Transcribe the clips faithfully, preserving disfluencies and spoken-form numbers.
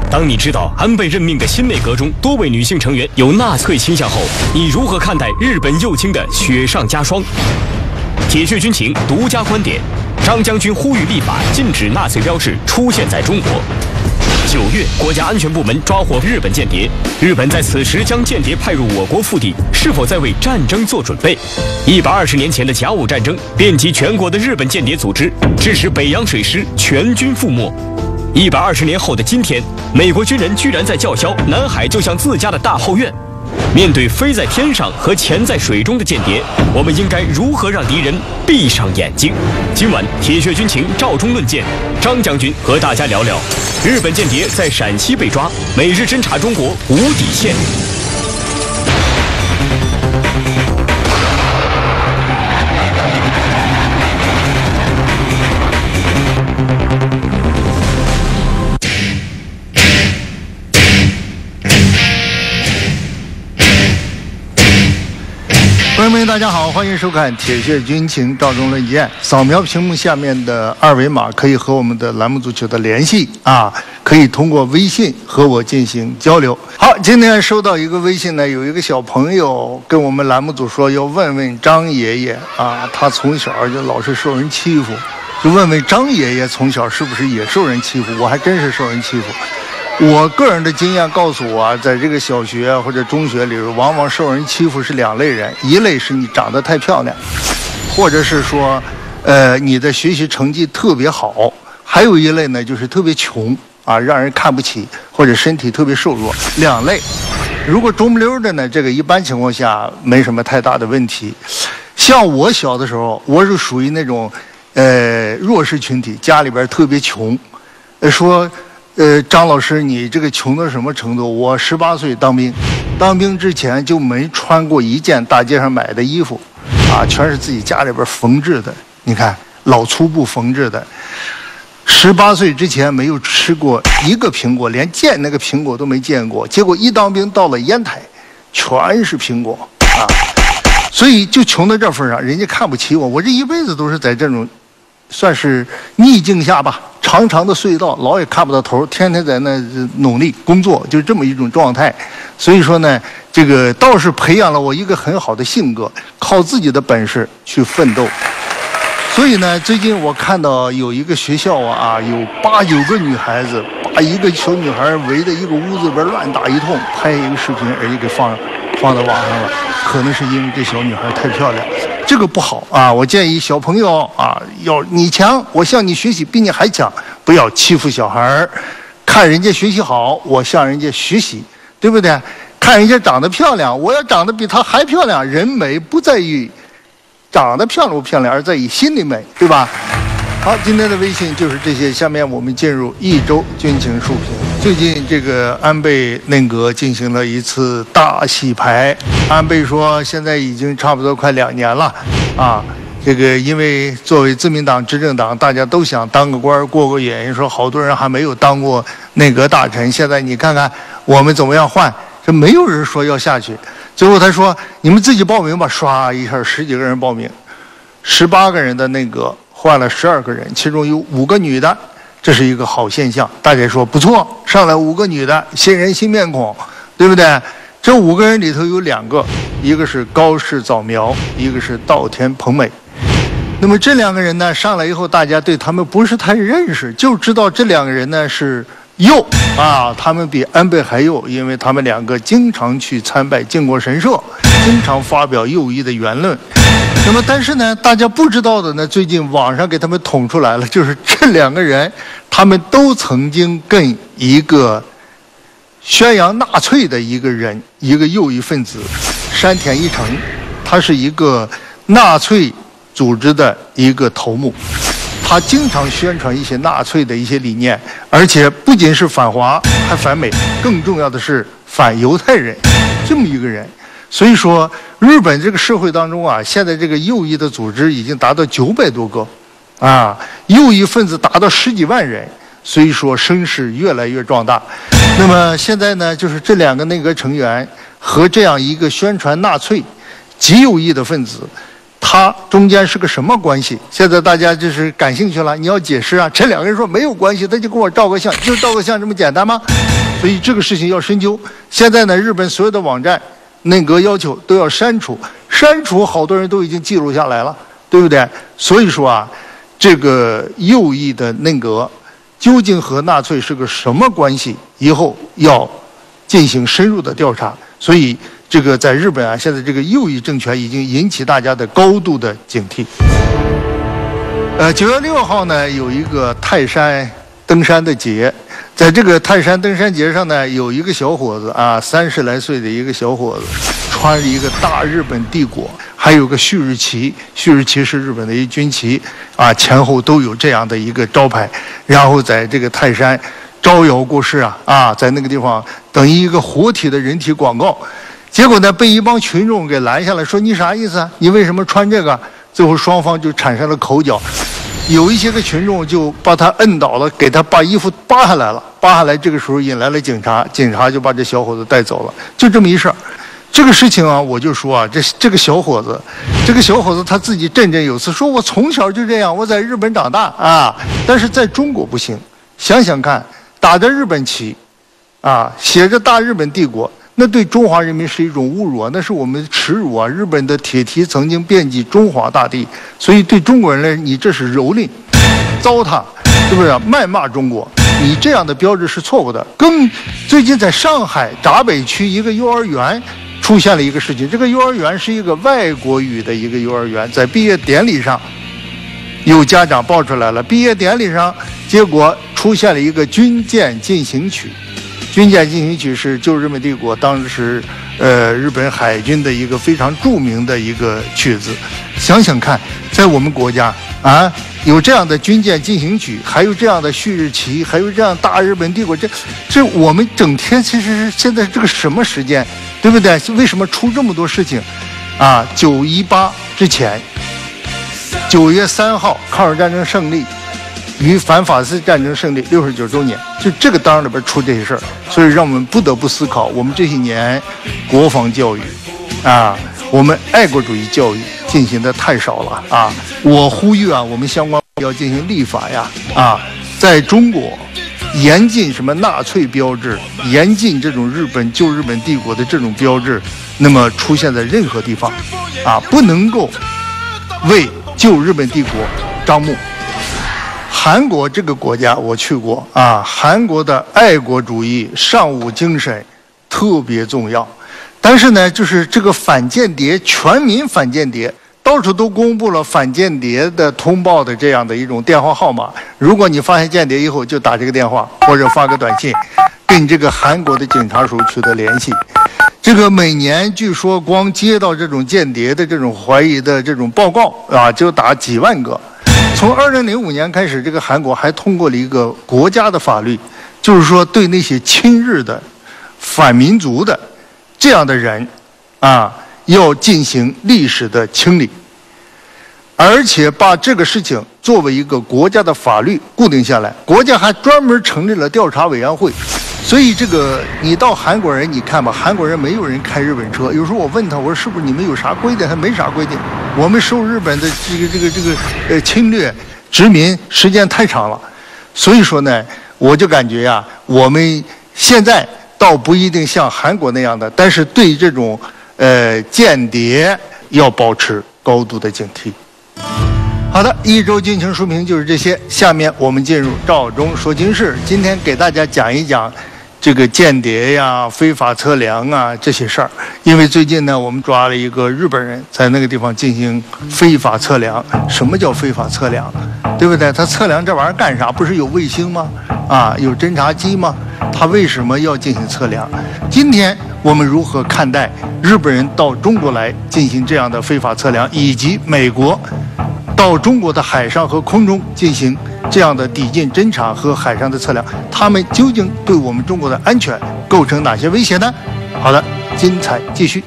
当你知道安倍任命的新内阁中多位女性成员有纳粹倾向后，你如何看待日本右倾的雪上加霜？铁血军情独家观点：张将军呼吁立法禁止纳粹标志出现在中国。九月，国家安全部门抓获日本间谍。日本在此时将间谍派入我国腹地，是否在为战争做准备？一百二十年前的甲午战争，遍及全国的日本间谍组织，致使北洋水师全军覆没。一百二十年后的今天，美国军人居然在叫嚣南海就像自家的大后院。面对飞在天上和潜在水中的间谍，我们应该如何让敌人闭上眼睛？今晚铁血军情赵忠论剑，张将军和大家聊聊日本间谍在陕西被抓，美日侦察中国无底线。 朋友们，大家好，欢迎收看《铁血军情》赵忠论剑。扫描屏幕下面的二维码，可以和我们的栏目组取得联系啊，可以通过微信和我进行交流。好，今天收到一个微信呢，有一个小朋友跟我们栏目组说要问问张爷爷啊，他从小就老是受人欺负，就问问张爷爷从小是不是也受人欺负？我还真是受人欺负。我个人的经验告诉我啊，在这个小学或者中学里，往往受人欺负是两类人，一类是你长得太漂亮，或者是说，呃，你的学习成绩特别好；还有一类呢，就是特别穷啊，让人看不起，或者身体特别瘦弱。两类，如果中不溜的呢，这个一般情况下没什么太大的问题。像我小的时候，我是属于那种，呃，弱势群体，家里边特别穷，呃，说。呃，张老师，你这个穷到什么程度？我十八岁当兵，当兵之前就没穿过一件大街上买的衣服，啊，全是自己家里边缝制的。你看，老粗布缝制的。十八岁之前没有吃过一个苹果，连见那个苹果都没见过。结果一当兵到了烟台，全是苹果啊！所以就穷到这份上，人家看不起我。我这一辈子都是在这种，算是逆境下吧。长长的隧道，老也看不到头，天天在那努力工作，就这么一种状态。所以说呢，这个倒是培养了我一个很好的性格，靠自己的本事去奋斗。所以呢，最近我看到有一个学校啊，有八九个女孩子把一个小女孩围在一个屋子里边乱打一通，拍一个视频，而且给放放到网上了。可能是因为这小女孩太漂亮。这个不好啊！我建议小朋友啊，要你强，我向你学习，比你还强，不要欺负小孩儿。看人家学习好，我向人家学习，对不对？看人家长得漂亮，我要长得比她还漂亮。人美不在于长得漂亮不漂亮，而在于心里美，对吧？好，今天的微信就是这些。下面我们进入一周军情述评。最近这个安倍内阁进行了一次大洗牌。安倍说，现在已经差不多快两年了，啊，这个因为作为自民党执政党，大家都想当个官过个瘾。说好多人还没有当过内阁大臣，现在你看看我们怎么样换？这没有人说要下去。最后他说，你们自己报名吧，唰一下十几个人报名，十八个人的内阁换了十二个人，其中有五个女的。这是一个好现象，大家说不错，上来五个女的，新人新面孔，对不对？这五个人里头有两个，一个是高市早苗，一个是稻田朋美。那么这两个人呢，上来以后，大家对他们不是太认识，就知道这两个人呢是右啊，他们比安倍还右，因为他们两个经常去参拜靖国神社，经常发表右翼的言论。那么，但是呢，大家不知道的呢，最近网上给他们捅出来了，就是这两个人，他们都曾经跟一个宣扬纳粹的一个人，一个右翼分子山田一成，他是一个纳粹组织的一个头目，他经常宣传一些纳粹的一些理念，而且不仅是反华，还反美，更重要的是反犹太人，这么一个人。所以说，日本这个社会当中啊，现在这个右翼的组织已经达到九百多个，啊，右翼分子达到十几万人，所以说声势越来越壮大。那么现在呢，就是这两个内阁成员和这样一个宣传纳粹、极右翼的分子，他中间是个什么关系？现在大家就是感兴趣了，你要解释啊。这两个人说没有关系，他就跟我照个相，就照个相这么简单吗？ 所以这个事情要深究。现在呢，日本所有的网站内阁要求都要删除，删除好多人都已经记录下来了，对不对？所以说啊，这个右翼的内阁究竟和纳粹是个什么关系？以后要进行深入的调查。所以这个在日本啊，现在这个右翼政权已经引起大家的高度的警惕。呃，九月六号呢，有一个泰山登山的节，在这个泰山登山节上呢，有一个小伙子啊，三十来岁的一个小伙子，穿着一个大日本帝国，还有个旭日旗，旭日旗是日本的一军旗啊，前后都有这样的一个招牌，然后在这个泰山招摇过市啊啊，在那个地方等于一个活体的人体广告，结果呢，被一帮群众给拦下来，说你啥意思啊？你为什么穿这个？最后双方就产生了口角。有一些个群众就把他摁倒了，给他把衣服扒下来了，扒下来，这个时候引来了警察，警察就把这小伙子带走了，就这么一事儿。这个事情啊，我就说啊，这这个小伙子，这个小伙子他自己振振有词，说我从小就这样，我在日本长大啊，但是在中国不行。想想看，打着日本旗，啊，写着大日本帝国。那对中华人民是一种侮辱啊，那是我们的耻辱啊！日本的铁蹄曾经遍及中华大地，所以对中国人来，你这是蹂躏、糟蹋，是不是、啊？谩骂中国，你这样的标志是错误的。更最近在上海闸北区一个幼儿园出现了一个事情，这个幼儿园是一个外国语的一个幼儿园，在毕业典礼上，有家长报出来了，毕业典礼上结果出现了一个军舰进行曲。军舰进行曲是旧日本帝国当时呃日本海军的一个非常著名的一个曲子。想想看，在我们国家啊，有这样的军舰进行曲，还有这样的旭日旗，还有这样大日本帝国，这这我们整天其实是现在这个什么时间，对不对？为什么出这么多事情啊？九一八之前，九月三号抗日战争胜利与反法西斯战争胜利六十九周年，就这个当里边出这些事儿，所以让我们不得不思考，我们这些年国防教育啊，我们爱国主义教育进行的太少了啊！我呼吁啊，我们相关要进行立法呀啊，在中国严禁什么纳粹标志，严禁这种日本旧日本帝国的这种标志，那么出现在任何地方啊，不能够为旧日本帝国张目。韩国这个国家我去过啊，韩国的爱国主义尚武精神特别重要，但是呢，就是这个反间谍，全民反间谍，到处都公布了反间谍的通报的这样的一种电话号码。如果你发现间谍以后，就打这个电话或者发个短信，跟这个韩国的警察署取得联系。这个每年据说光接到这种间谍的这种怀疑的这种报告啊，就打几万个。从二零零五年开始，这个韩国还通过了一个国家的法律，就是说对那些亲日的、反民族的这样的人，啊，要进行历史的清理，而且把这个事情作为一个国家的法律固定下来。国家还专门成立了调查委员会。所以这个你到韩国人，你看吧，韩国人没有人开日本车。有时候我问他，我说是不是你们有啥规定？他没啥规定。我们受日本的这个这个这个呃侵略殖民时间太长了，所以说呢，我就感觉呀，我们现在倒不一定像韩国那样的，但是对这种呃间谍要保持高度的警惕。好的，一周军情书评就是这些。下面我们进入赵中说军事，今天给大家讲一讲这个间谍呀、非法测量啊这些事儿。因为最近呢，我们抓了一个日本人在那个地方进行非法测量。什么叫非法测量？对不对？他测量这玩意儿干啥？不是有卫星吗？啊，有侦察机吗？他为什么要进行测量？今天我们如何看待日本人到中国来进行这样的非法测量，以及美国到中国的海上和空中进行这样的抵近侦察和海上的测量，他们究竟对我们中国的安全构成哪些威胁呢？好的，精彩继续。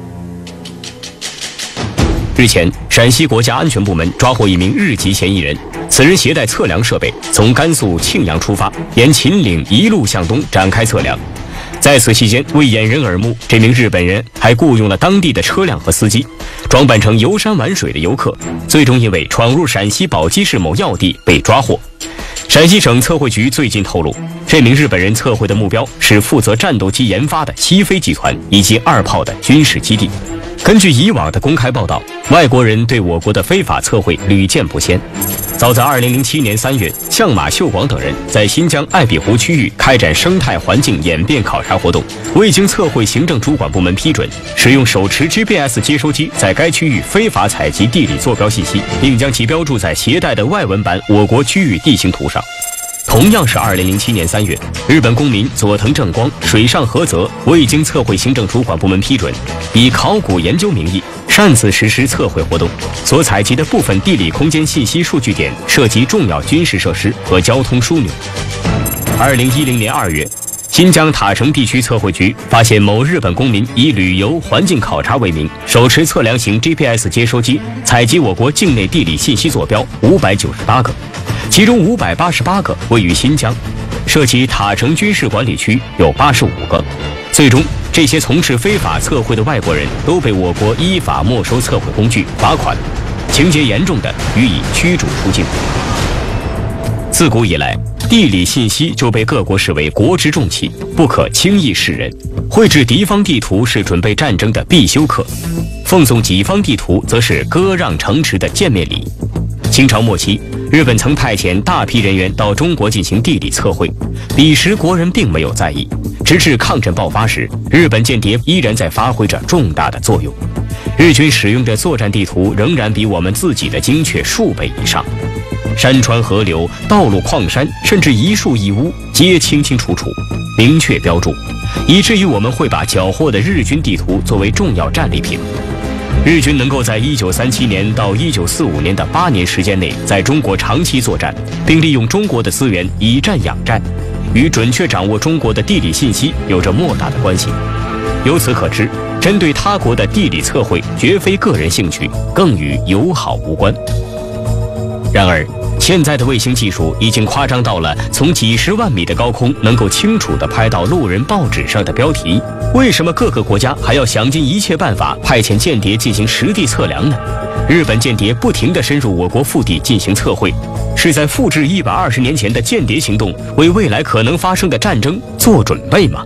日前，陕西国家安全部门抓获一名日籍嫌疑人，此人携带测量设备，从甘肃庆阳出发，沿秦岭一路向东展开测量。在此期间，为掩人耳目，这名日本人还雇佣了当地的车辆和司机，装扮成游山玩水的游客，最终因为闯入陕西宝鸡市某要地被抓获。陕西省测绘局最近透露， 这名日本人测绘的目标是负责战斗机研发的西非集团以及二炮的军事基地。根据以往的公开报道，外国人对我国的非法测绘屡见不鲜。早在二零零七年三月，相马秀广等人在新疆艾比湖区域开展生态环境演变考察活动，未经测绘行政主管部门批准，使用手持 G P S 接收机在该区域非法采集地理坐标信息，并将其标注在携带的外文版我国区域地形图上。同样是二零零七年三月，日本公民佐藤正光、水上和则未经测绘行政主管部门批准，以考古研究名义擅自实施测绘活动，所采集的部分地理空间信息数据点涉及重要军事设施和交通枢纽。二零一零年二月，新疆塔城地区测绘局发现某日本公民以旅游环境考察为名，手持测量型 G P S 接收机采集我国境内地理信息坐标五百九十八个，其中五百八十八个位于新疆，涉及塔城军事管理区有八十五个。最终，这些从事非法测绘的外国人都被我国依法没收测绘工具、罚款，情节严重的予以驱逐出境。自古以来，地理信息就被各国视为国之重器，不可轻易示人。绘制敌方地图是准备战争的必修课，奉送己方地图则是割让城池的见面礼。清朝末期，日本曾派遣大批人员到中国进行地理测绘，彼时国人并没有在意，直至抗战爆发时，日本间谍依然在发挥着重大的作用。日军使用的作战地图仍然比我们自己的精确数倍以上，山川河流、道路矿山，甚至一树一屋，皆清清楚楚、明确标注，以至于我们会把缴获的日军地图作为重要战利品。日军能够在一九三七年到一九四五年的八年时间内在中国长期作战，并利用中国的资源以战养战，与准确掌握中国的地理信息有着莫大的关系。由此可知，针对他国的地理测绘绝非个人兴趣，更与友好无关。然而，现在的卫星技术已经夸张到了从几十万米的高空能够清楚地拍到路人报纸上的标题。为什么各个国家还要想尽一切办法派遣间谍进行实地测量呢？日本间谍不停地深入我国腹地进行测绘，是在复制一百二十年前的间谍行动，为未来可能发生的战争做准备吗？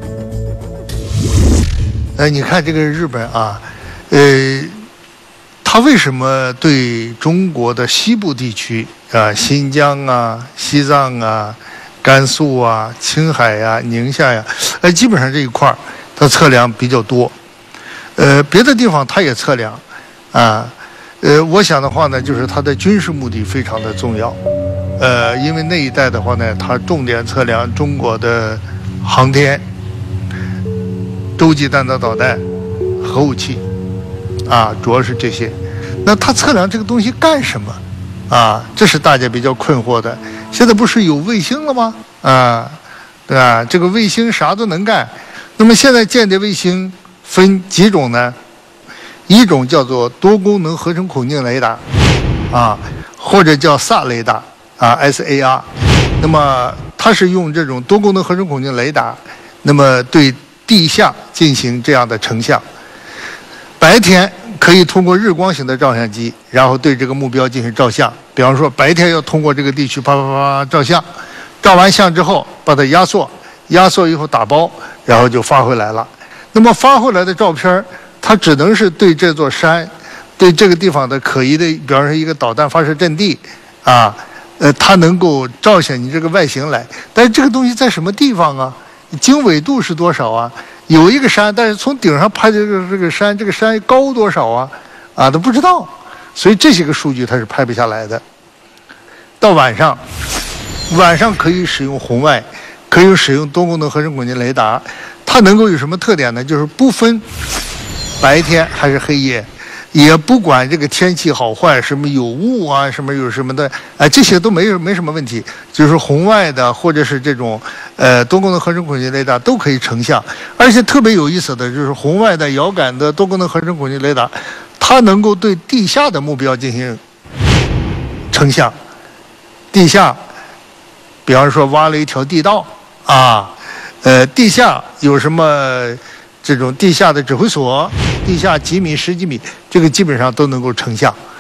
呃，你看这个日本啊，呃，他为什么对中国的西部地区啊，新疆啊、西藏啊、甘肃啊、青海呀、宁夏呀，呃，基本上这一块儿，它测量比较多。呃，别的地方它也测量，啊，呃，我想的话呢，就是它的军事目的非常的重要。呃，因为那一带的话呢，它重点测量中国的航天、洲际弹道导弹、核武器，啊，主要是这些。那它测量这个东西干什么？啊，这是大家比较困惑的。现在不是有卫星了吗？啊，对吧？这个卫星啥都能干。那么现在间谍卫星分几种呢？一种叫做多功能合成孔径雷达，啊，或者叫 S A R 雷达，啊 S A R。那么它是用这种多功能合成孔径雷达，那么对地下进行这样的成像。白天可以通过日光型的照相机，然后对这个目标进行照相。比方说，白天要通过这个地区啪啪啪照相，照完相之后把它压缩，压缩以后打包，然后就发回来了。那么发回来的照片，它只能是对这座山、对这个地方的可疑的，比方说一个导弹发射阵地，啊，呃，它能够照下你这个外形来。但是这个东西在什么地方啊？经纬度是多少啊？有一个山，但是从顶上拍这个这个山，这个山高多少啊？啊，都不知道，所以这些个数据它是拍不下来的。到晚上，晚上可以使用红外，可以使用多功能合成孔径雷达，它能够有什么特点呢？就是不分白天还是黑夜，也不管这个天气好坏，什么有雾啊，什么有什么的，啊，这些都没有没什么问题。就是红外的或者是这种呃多功能合成孔径雷达都可以成像，而且特别有意思的就是红外的遥感的多功能合成孔径雷达，它能够对地下的目标进行成像。地下，比方说挖了一条地道啊，呃，地下有什么这种地下的指挥所，地下几米、十几米，这个基本上都能够成像。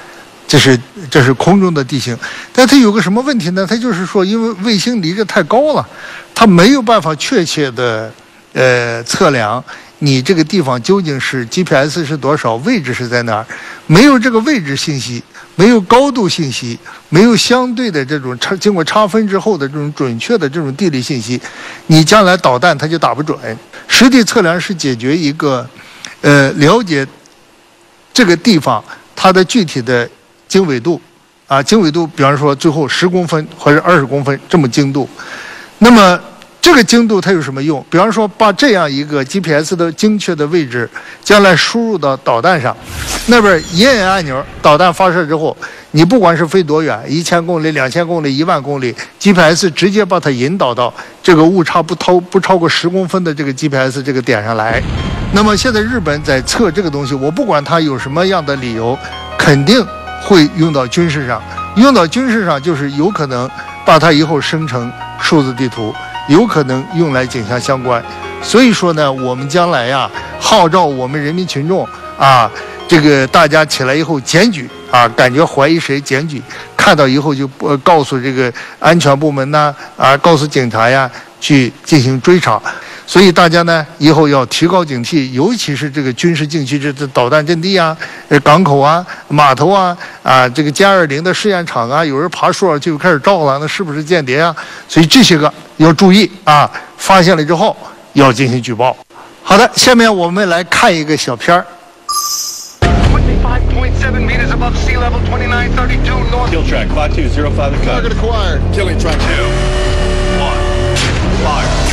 这是这是空中的地形，但它有个什么问题呢？它就是说，因为卫星离着太高了，它没有办法确切的呃测量你这个地方究竟是 G P S 是多少，位置是在哪儿，没有这个位置信息，没有高度信息，没有相对的这种差经过差分之后的这种准确的这种地理信息，你将来导弹它就打不准。实地测量是解决一个呃了解这个地方它的具体的经纬度啊，经纬度，比方说最后十公分或者二十公分这么精度，那么这个精度它有什么用？比方说把这样一个 G P S 的精确的位置将来输入到导弹上，那边一摁按钮，导弹发射之后，你不管是飞多远，一千公里、两千公里、一万公里 ，G P S 直接把它引导到这个误差不超不超过十公分的这个 G P S 这个点上来。那么现在日本在测这个东西，我不管它有什么样的理由，肯定会用到军事上，用到军事上就是有可能把它以后生成数字地图，有可能用来警察相关。所以说呢，我们将来呀，号召我们人民群众啊，这个大家起来以后检举啊，感觉怀疑谁检举，看到以后就呃告诉这个安全部门呐，啊，告诉警察呀，去进行追查。所以大家呢，以后要提高警惕，尤其是这个军事禁区这这导弹阵地啊、港口啊、码头啊、啊这个歼二零的试验场啊，有人爬树就开始照了，那是不是间谍啊？所以这些个要注意啊，发现了之后要进行举报。好的，下面我们来看一个小片儿。 twenty-five point seven meters above sea level, twenty-nine thirty-two north. Kill track five two zero five. Target acquired. Killing track two. One. Fire.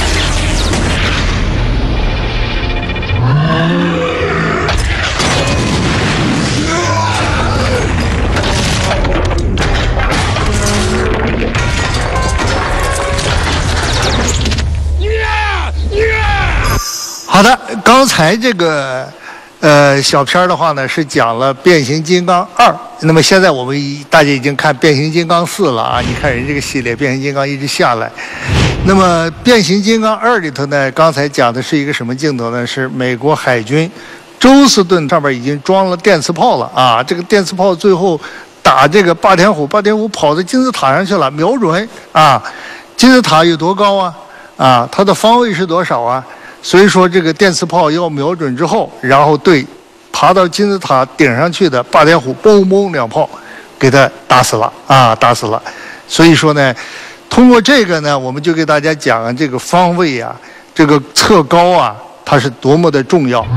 好的，刚才这个呃小片的话呢，是讲了变形金刚二。那么现在我们大家已经看变形金刚四了啊，你看人这个系列变形金刚一直下来。那么变形金刚二里头呢，刚才讲的是一个什么镜头呢？是美国海军周斯顿上面已经装了电磁炮了啊，这个电磁炮最后打这个霸天虎，霸天虎跑到金字塔上去了，瞄准啊，金字塔有多高啊？啊，它的方位是多少啊？所以说这个电磁炮要瞄准之后，然后对爬到金字塔顶上去的霸天虎，嘣嘣两炮给它打死了啊，打死了。所以说呢，通过这个呢，我们就给大家讲啊，这个方位啊，这个测高啊，它是多么的重要。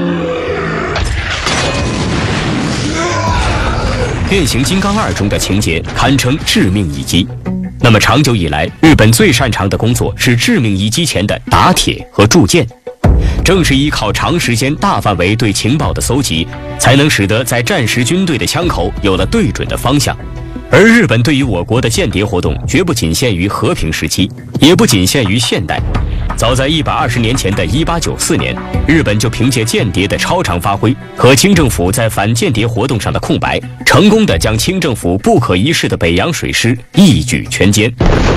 变形金刚二中的情节堪称致命一击。那么长久以来，日本最擅长的工作是致命一击前的打铁和铸剑。正是依靠长时间大范围对情报的搜集，才能使得在战时军队的枪口有了对准的方向。而日本对于我国的间谍活动绝不仅限于和平时期，也不仅限于现代。早在一百二十年前的一八九四年，日本就凭借间谍的超常发挥和清政府在反间谍活动上的空白，成功的将清政府不可一世的北洋水师一举全歼。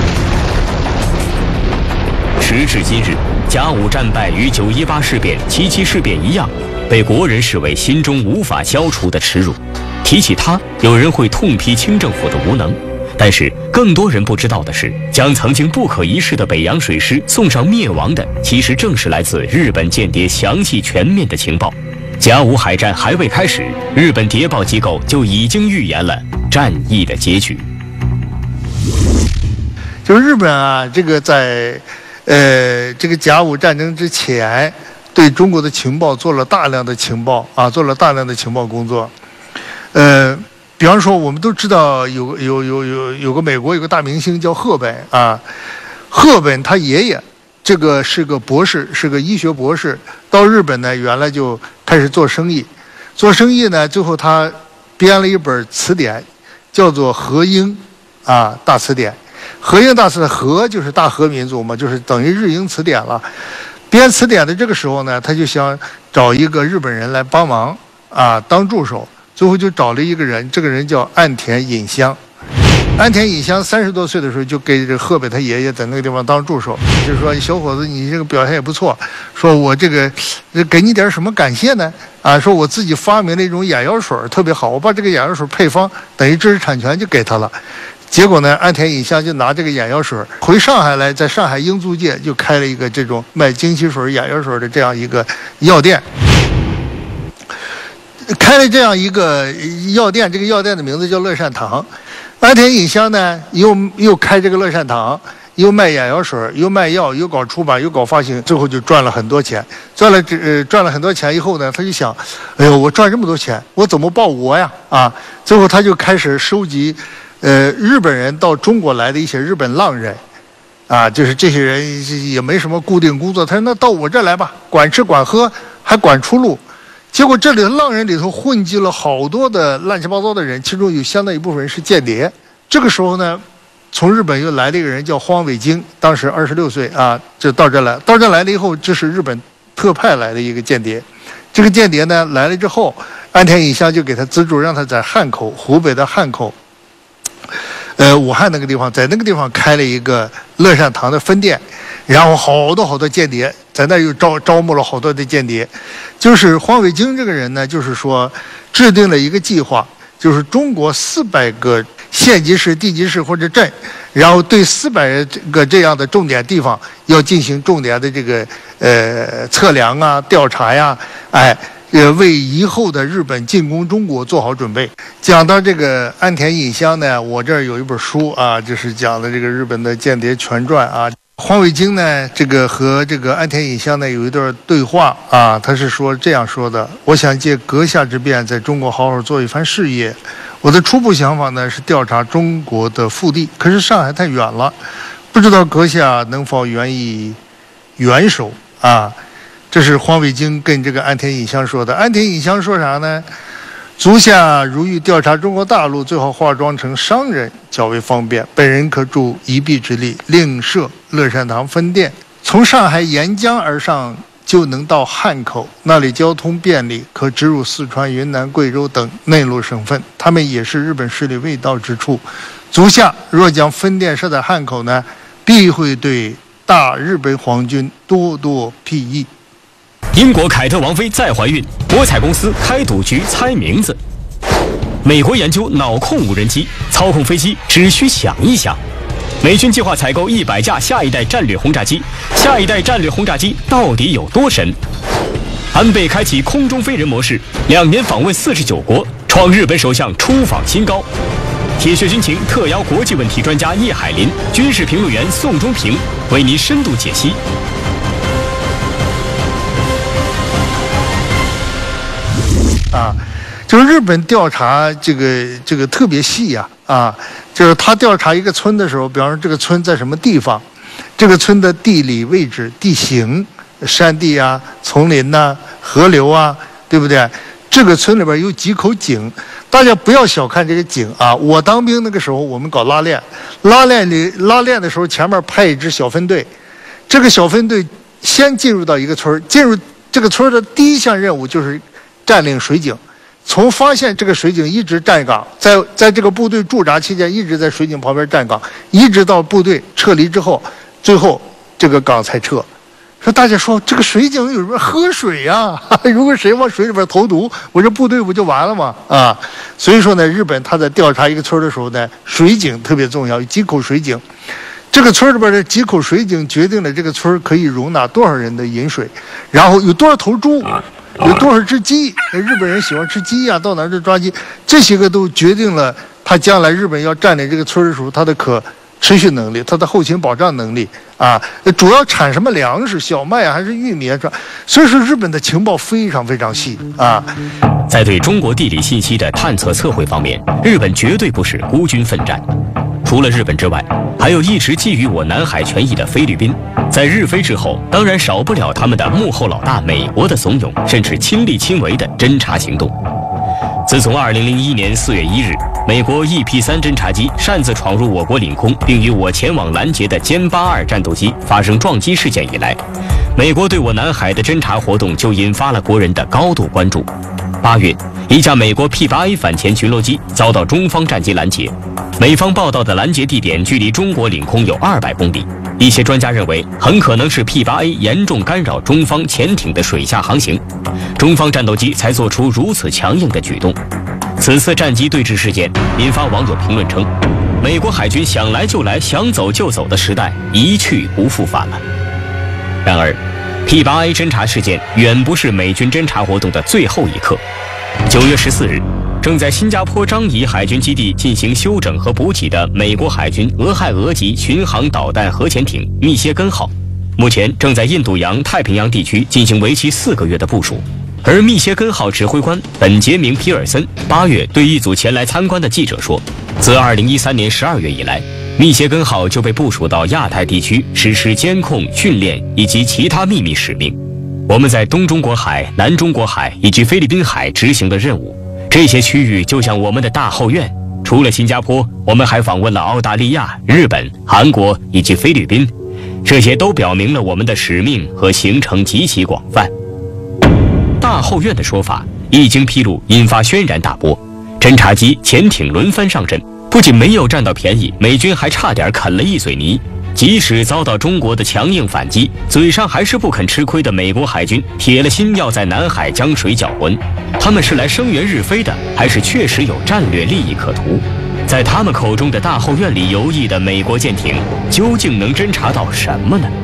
时至今日，甲午战败与九一八事变、七七事变一样，被国人视为心中无法消除的耻辱。提起它，有人会痛批清政府的无能，但是更多人不知道的是，将曾经不可一世的北洋水师送上灭亡的，其实正是来自日本间谍详细全面的情报。甲午海战还未开始，日本谍报机构就已经预言了战役的结局。 就是日本啊，这个在呃这个甲午战争之前，对中国的情报做了大量的情报啊，做了大量的情报工作。呃，比方说，我们都知道有有有有有个美国有个大明星叫赫本啊，赫本他爷爷这个是个博士，是个医学博士，到日本呢原来就开始做生意，做生意呢最后他编了一本词典，叫做和英啊大词典。和英大词典，和就是大和民族嘛，就是等于日英词典了。编词典的这个时候呢，他就想找一个日本人来帮忙啊当助手。最后就找了一个人，这个人叫岸田尹香。 安田尹香三十多岁的时候就给这河北他爷爷在那个地方当助手，就说小伙子你这个表现也不错，说我这个给你点什么感谢呢？啊，说我自己发明了一种眼药水特别好，我把这个眼药水配方等于知识产权就给他了。结果呢，安田尹香就拿这个眼药水回上海来，在上海英租界就开了一个这种卖精气水、眼药水的这样一个药店。开了这样一个药店，这个药店的名字叫乐善堂。安田尹香呢，又又开这个乐善堂，又卖眼药水，又卖药，又搞出版，又搞发行，最后就赚了很多钱。赚了呃赚了很多钱以后呢，他就想，哎呦，我赚这么多钱，我怎么报国呀？啊，最后他就开始收集，呃，日本人到中国来的一些日本浪人，啊，就是这些人也没什么固定工作，他说那到我这儿来吧，管吃管喝，还管出路。结果这里的浪人里头混迹了好多的乱七八糟的人，其中有相当一部分人是间谍。这个时候呢，从日本又来了一个人叫荒尾京，当时二十六岁啊，就到这来。到这来了以后，这是日本特派来的一个间谍。这个间谍呢来了之后，安田尹香就给他资助，让他在汉口，湖北的汉口，呃，武汉那个地方，在那个地方开了一个乐善堂的分店，然后好多好多间谍。在那又招招募了好多的间谍，就是荒尾京这个人呢，就是说制定了一个计划，就是中国四百个县级市、地级市或者镇，然后对四百个这样的重点地方要进行重点的这个呃测量啊、调查呀，哎，呃，为以后的日本进攻中国做好准备。讲到这个安田尹香呢，我这儿有一本书啊，就是讲的这个日本的间谍全传啊。荒尾京呢，这个和这个安田尹香呢有一段对话啊，他是说这样说的：我想借阁下之便，在中国好好做一番事业。我的初步想法呢是调查中国的腹地，可是上海太远了，不知道阁下能否愿意援手啊？这是荒尾京跟这个安田尹香说的。安田尹香说啥呢？足下如欲调查中国大陆，最好化妆成商人，较为方便。本人可助一臂之力，另设乐善堂分店，从上海沿江而上，就能到汉口，那里交通便利，可直入四川、云南、贵州等内陆省份。他们也是日本势力未到之处。足下若将分店设在汉口呢，必会对大日本皇军多多裨益。 英国凯特王妃再怀孕，博彩公司开赌局猜名字。美国研究脑控无人机，操控飞机只需想一想。美军计划采购一百架下一代战略轰炸机，下一代战略轰炸机到底有多神？安倍开启空中飞人模式，两年访问四十九国，创日本首相出访新高。铁血军情特邀国际问题专家叶海林、军事评论员宋忠平为您深度解析。 啊，就是日本调查这个这个特别细呀、啊，啊，就是他调查一个村的时候，比方说这个村在什么地方，这个村的地理位置、地形、山地啊、丛林呐、啊、河流啊，对不对？这个村里边有几口井，大家不要小看这个井啊！我当兵那个时候，我们搞拉练，拉练里拉练的时候，前面派一支小分队，这个小分队先进入到一个村，进入这个村的第一项任务就是占领水井，从发现这个水井一直站岗，在在这个部队驻扎期间一直在水井旁边站岗，一直到部队撤离之后，最后这个岗才撤。说大家说这个水井有什么喝水呀、啊？如果谁往水里边投毒，我这部队不就完了吗？啊，所以说呢，日本他在调查一个村的时候呢，水井特别重要，有几口水井。这个村里边的几口水井决定了这个村可以容纳多少人的饮水，然后有多少头猪。有多少只鸡？日本人喜欢吃鸡呀、啊，到哪儿就抓鸡，这些个都决定了他将来日本要占领这个村的时候，他的可持续能力，他的后勤保障能力啊，主要产什么粮食，小麦啊还是玉米啊？所以说，日本的情报非常非常细啊。 在对中国地理信息的探测测绘方面，日本绝对不是孤军奋战。除了日本之外，还有一直觊觎我南海权益的菲律宾。在日菲之后，当然少不了他们的幕后老大美国的怂恿，甚至亲力亲为的侦察行动。自从二零零一年四月一日，美国 E P 三侦察机擅自闯入我国领空，并与我前往拦截的歼八二战斗机发生撞击事件以来，美国对我南海的侦察活动就引发了国人的高度关注。 八月，一架美国 P 八 A 反潜巡逻机遭到中方战机拦截，美方报道的拦截地点距离中国领空有二百公里。一些专家认为，很可能是 P 八 A 严重干扰中方潜艇的水下航行，中方战斗机才做出如此强硬的举动。此次战机对峙事件引发网友评论称，美国海军想来就来、想走就走的时代一去不复返了。然而 P 八 A 侦察事件远不是美军侦察活动的最后一刻。九月十四日，正在新加坡樟宜海军基地进行休整和补给的美国海军俄亥俄级巡航导弹核潜艇密歇根号，目前正在印度洋太平洋地区进行为期四个月的部署。而密歇根号指挥官本杰明·皮尔森八月对一组前来参观的记者说，自二零一三年十二月以来，密歇根号就被部署到亚太地区实施监控、训练以及其他秘密使命。我们在东中国海、南中国海以及菲律宾海执行的任务，这些区域就像我们的大后院。除了新加坡，我们还访问了澳大利亚、日本、韩国以及菲律宾，这些都表明了我们的使命和行程极其广泛。大后院的说法一经披露，引发轩然大波。侦察机、潜艇轮番上阵，不仅没有占到便宜，美军还差点啃了一嘴泥。即使遭到中国的强硬反击，嘴上还是不肯吃亏的美国海军铁了心要在南海江水搅浑。他们是来声援日非的，还是确实有战略利益可图？在他们口中的大后院里游弋的美国舰艇，究竟能侦察到什么呢？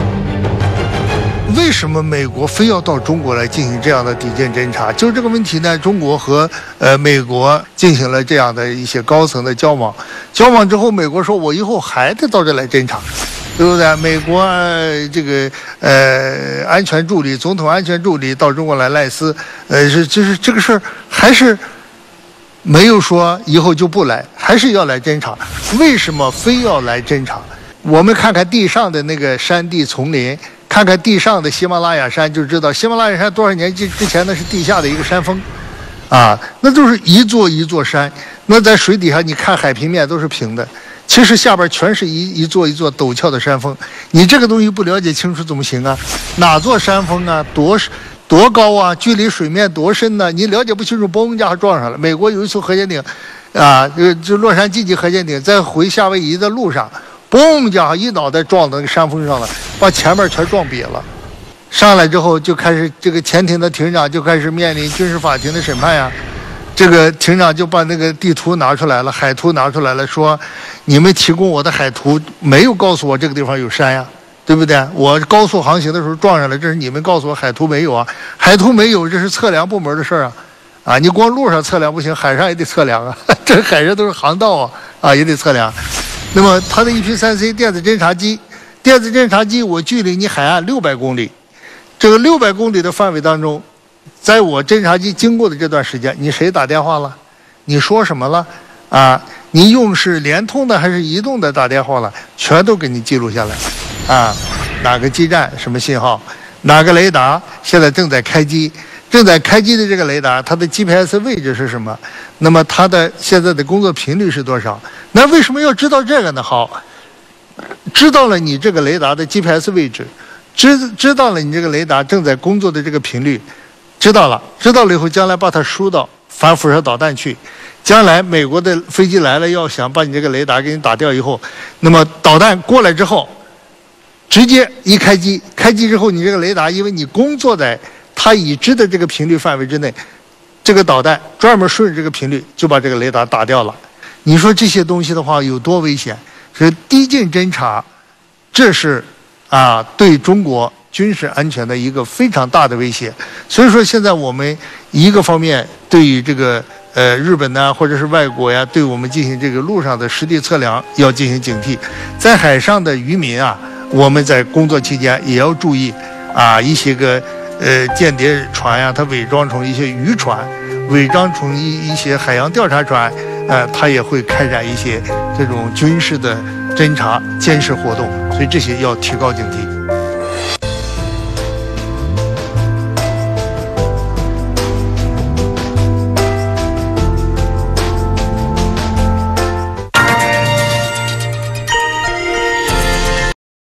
为什么美国非要到中国来进行这样的敌舰侦察？就这个问题呢，中国和呃美国进行了这样的一些高层的交往，交往之后，美国说我以后还得到这来侦察，对不对？美国、呃、这个呃安全助理、总统安全助理到中国来赖斯，呃是就是这个事儿还是没有说以后就不来，还是要来侦察。为什么非要来侦察？我们看看地上的那个山地丛林。看看地上的喜马拉雅山就知道，喜马拉雅山多少年之之前那是地下的一个山峰，啊，那都是一座一座山。那在水底下你看海平面都是平的，其实下边全是一一座一座陡峭的山峰。你这个东西不了解清楚怎么行啊？哪座山峰啊？多多高啊？距离水面多深呢？你了解不清楚，嘣一下撞上了。美国有一艘核潜艇，啊，就就洛杉矶级核潜艇在回夏威夷的路上。嘣家伙一脑袋撞到那个山峰上了，把前面全撞瘪了。上来之后就开始，这个潜艇的艇长就开始面临军事法庭的审判呀。这个艇长就把那个地图拿出来了，海图拿出来了，说你们提供我的海图没有告诉我这个地方有山呀，对不对？我高速航行的时候撞上了，这是你们告诉我，海图没有啊，海图没有，这是测量部门的事儿啊。啊，你光路上测量不行，海上也得测量啊，这海上都是航道啊，啊也得测量。那么它的 E P 三 C 电子侦察机，电子侦察机我距离你海岸六百公里，这个六百公里的范围当中，在我侦察机经过的这段时间，你谁打电话了？你说什么了？啊，你用是联通的还是移动的打电话了？全都给你记录下来。啊，哪个基站什么信号？哪个雷达现在正在开机？正在开机的这个雷达，它的 G P S 位置是什么？那么它的现在的工作频率是多少？那为什么要知道这个呢？好，知道了你这个雷达的 G P S 位置，知知道了你这个雷达正在工作的这个频率，知道了，知道了以后，将来把它输到反辐射导弹去。将来美国的飞机来了，要想把你这个雷达给你打掉以后，那么导弹过来之后，直接一开机，开机之后，你这个雷达，因为你工作在它已知的这个频率范围之内，这个导弹专门顺着这个频率就把这个雷达打掉了。你说这些东西的话有多危险？是低近侦察，这是啊对中国军事安全的一个非常大的威胁。所以说现在我们一个方面对于这个呃日本呐、啊、或者是外国呀，对我们进行这个陆上的实地测量要进行警惕，在海上的渔民啊，我们在工作期间也要注意啊一些个。呃，间谍船呀、啊，它伪装成一些渔船，伪装成一一些海洋调查船，呃，它也会开展一些这种军事的侦察监视活动，所以这些要提高警惕。